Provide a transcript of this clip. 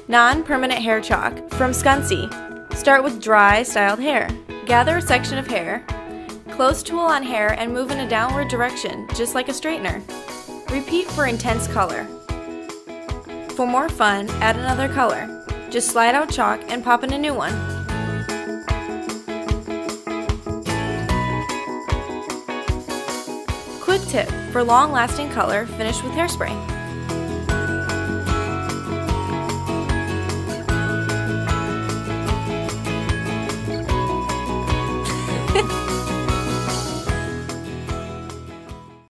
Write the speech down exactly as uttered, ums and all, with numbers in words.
Non-permanent hair chalk from Scunci. Start with dry, styled hair. Gather a section of hair. Close tool on hair and move in a downward direction, just like a straightener. Repeat for intense color. For more fun, add another color. Just slide out chalk and pop in a new one. Quick tip: for long-lasting color, finish with hairspray.